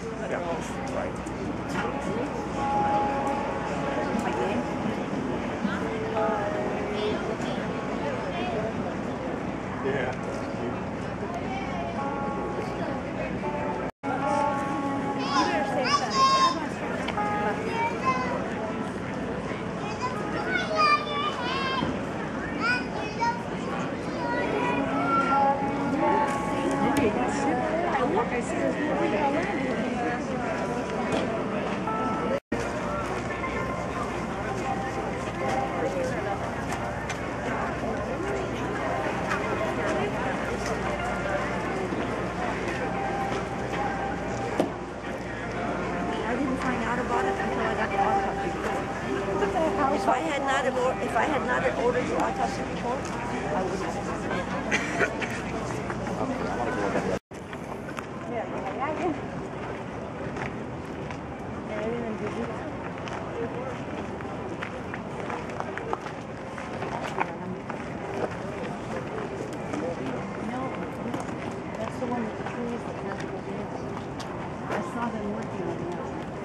Yeah, right. Yeah. If I had not ordered your autopsy report, I would have. That's the one with the trees that has the wheels. I saw them working on that.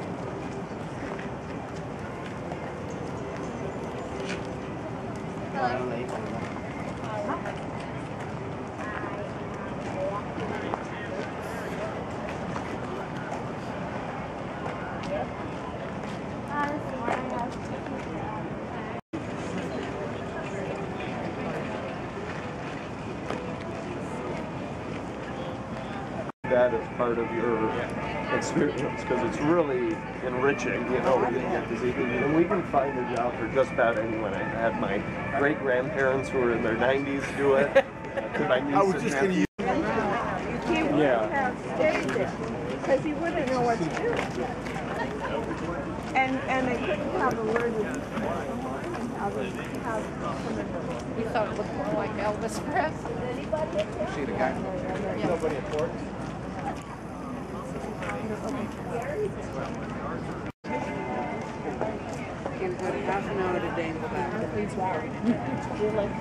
That as part of your experience, because it's really enriching, you know, and we can find a job for just about anyone. I had my great-grandparents who were in their 90s do it. To my nieces and nephews. Yeah. Because he wouldn't know what to do. And they couldn't have a word with You thought it looked more like Elvis Presley. See the guy? Yeah. Nobody at work. Can't go to half an hour today and go back. You're like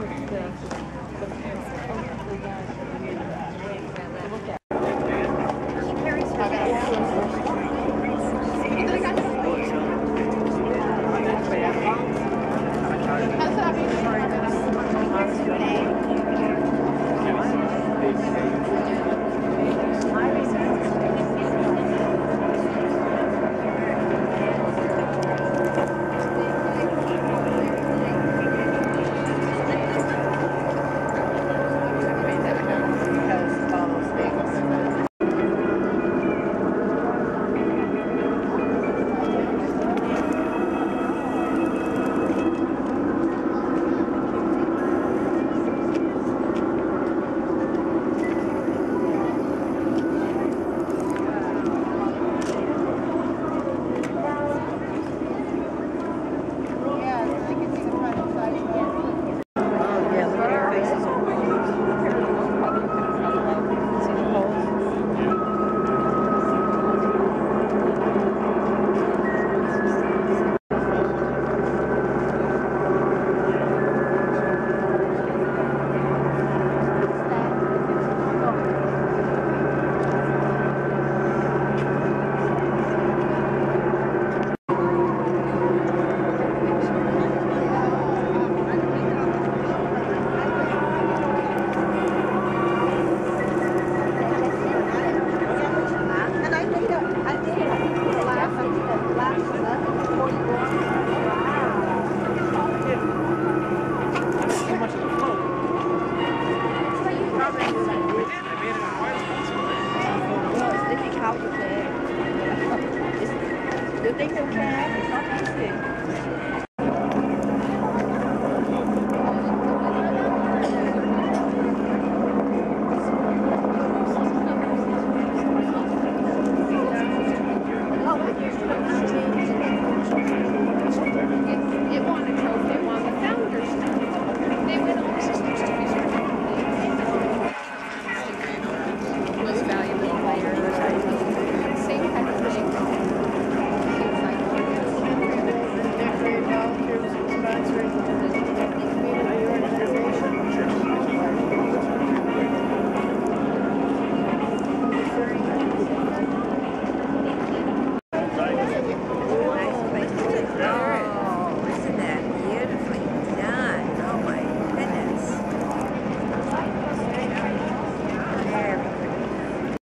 Do they still have?